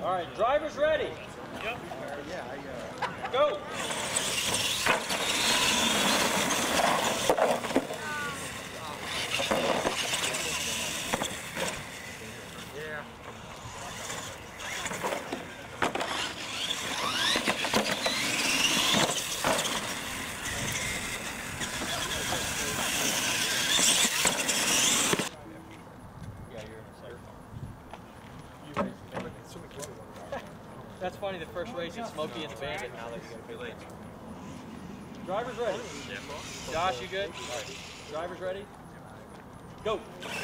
All right, drivers ready. Yep. Go. That's funny, the first race is Smokey and the Bandit, now that you're going to be late. Drivers ready? Josh, you good? All right. Drivers ready? Go!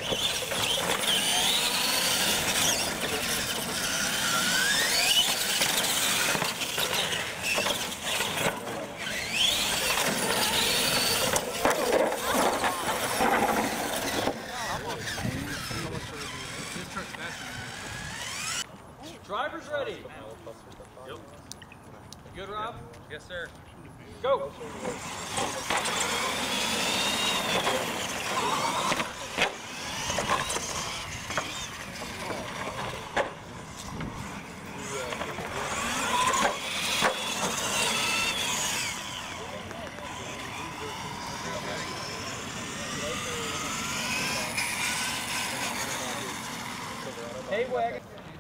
Drivers ready? Yep. You good, Rob? Yes, sir. Go! Hey, wagon.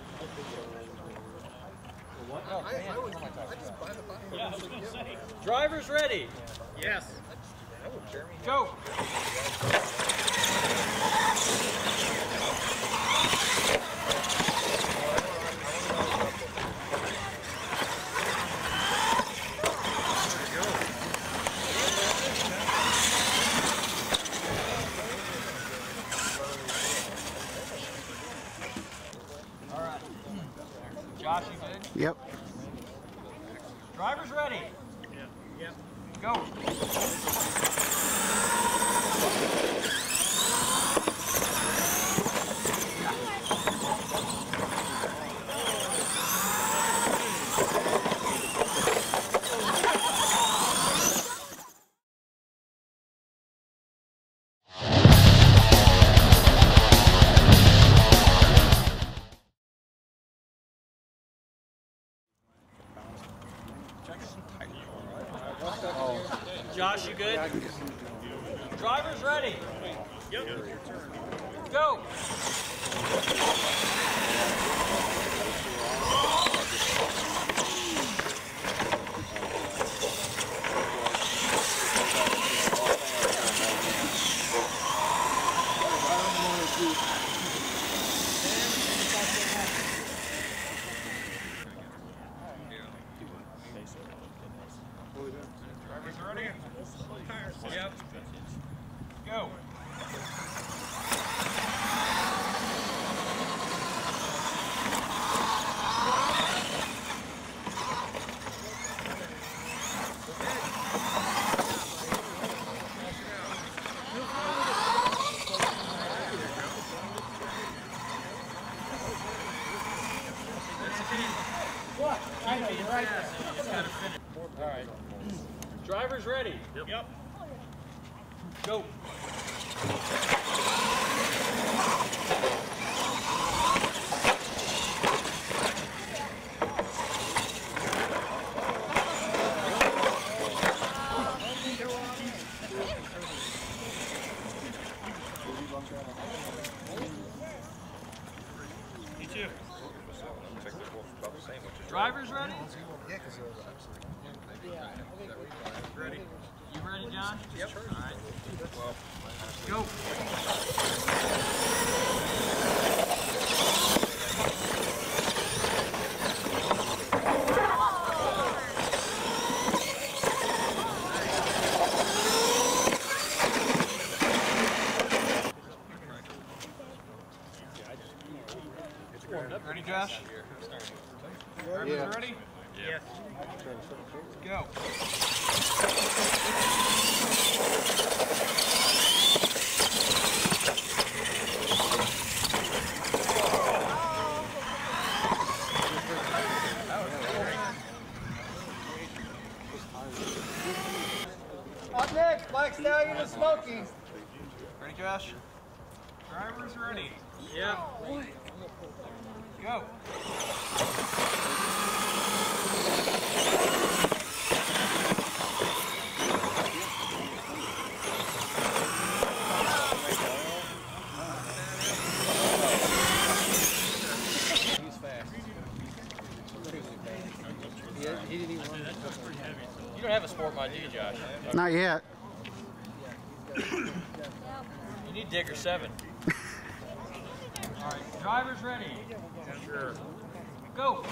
Drivers ready? Yes. Go. All right. Josh, you good? Yep. Drivers ready? Yep. Go. Josh, you good? Drivers ready? Yep. Go. Drivers ready? Yep. Go. What? I know, you're right there. All right. Drivers ready? Yep. Go. Me too. Drivers ready? Ready. You ready, John? Yep. All right. Go. Ready, Josh? Yeah. Ready? Yes. Go. Up next, Black Stallion and Smokey. Ready, Josh? Drivers ready? Yep. Go. have a sport mod, do you, Josh? Not yet. You need Digger 7. All right, drivers ready. Sure. Go.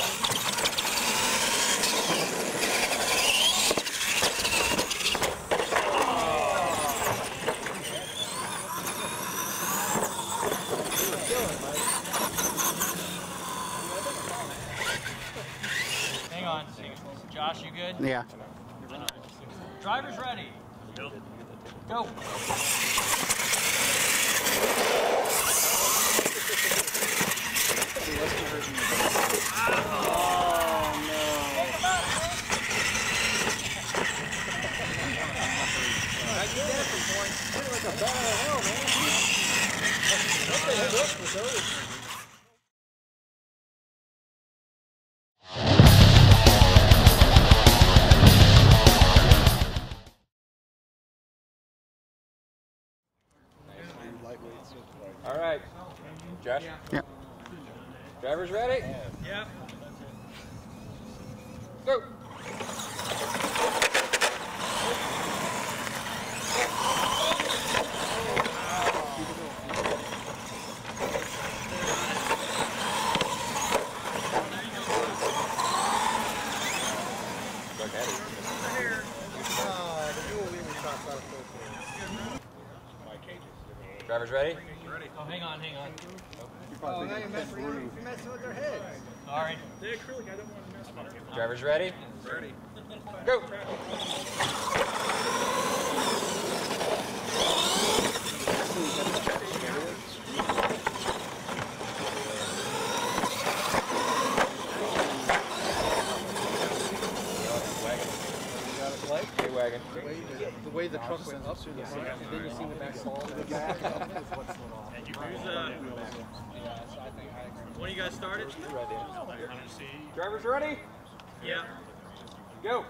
Hang on. Josh, you good? Yeah. Drivers ready. Go. All right. Josh? Yep. Drivers ready? Yep. Go. Drivers ready? Ready. Oh, hang on. Oh, now you're messing with their heads. All right. They're acrylic, I don't want to mess with them. Drivers ready? Ready. Go. Wagon. The way the truck went up through the front, and then you see the back fall to the back. When you guys started? Drivers ready? Yeah. Go.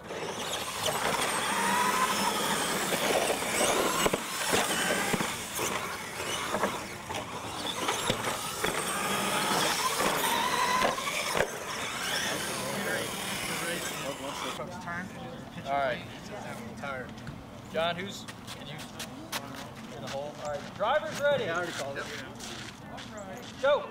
All right. Tired. John, who's in the hole? All right. Drivers ready? Yeah, I already called it. Go.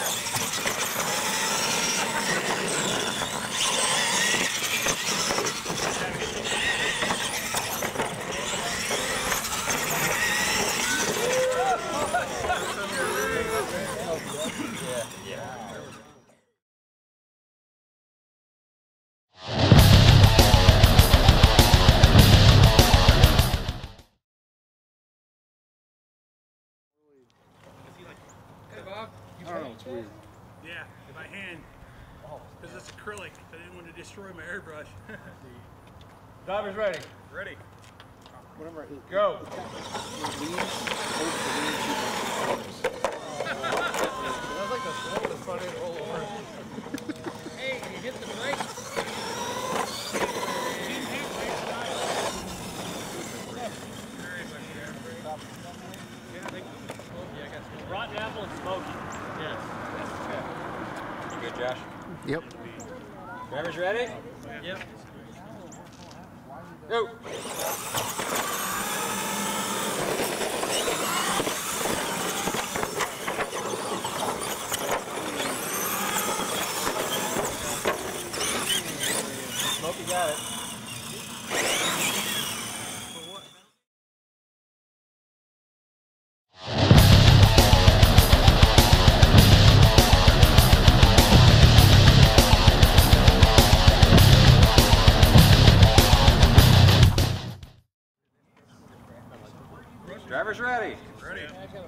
I don't know, it's weird. Yeah, by hand. Because it's acrylic. I didn't want to destroy my airbrush. Drivers ready? Ready. Whatever it is. Go. That's like the slow the front end roll over. Hey, you hit the brakes. Rotten apple and smoky. Yes. You good, Josh? Yep. Drivers ready? Yep. Go. Smokey got it. Drivers ready? Ready.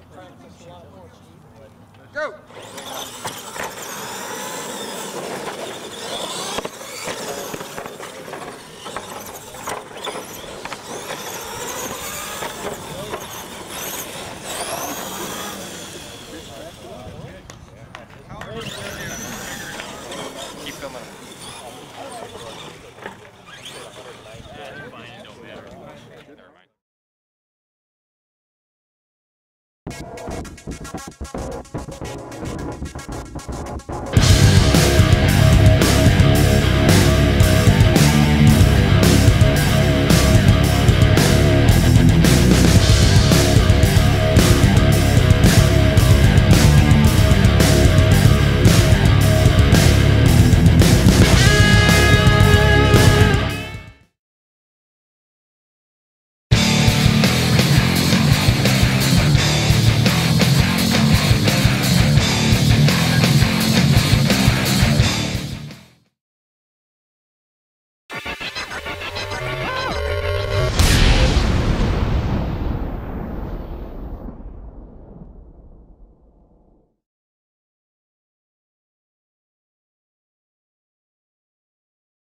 Go! Keep filming.